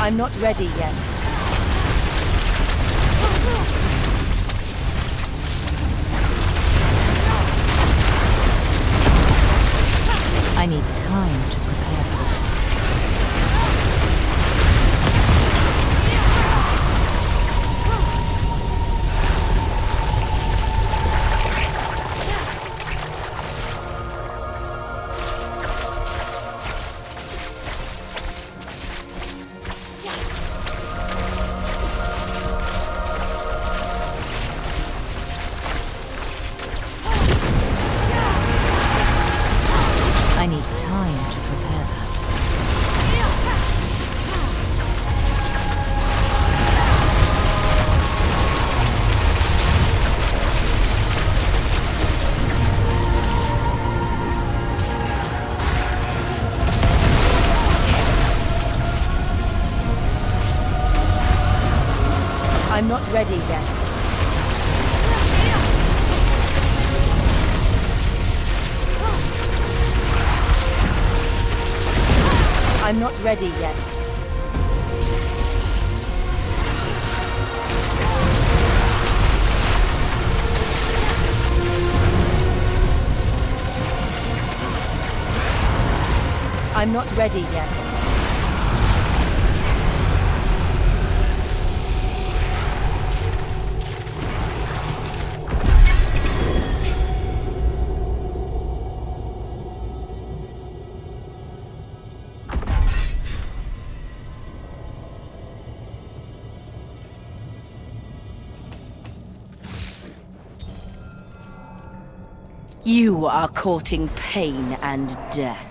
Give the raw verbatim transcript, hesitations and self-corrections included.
I'm not ready yet. I need time to prepare for it. I need time to prepare that. I'm not ready yet. I'm not ready yet. I'm not ready yet. You are courting pain and death.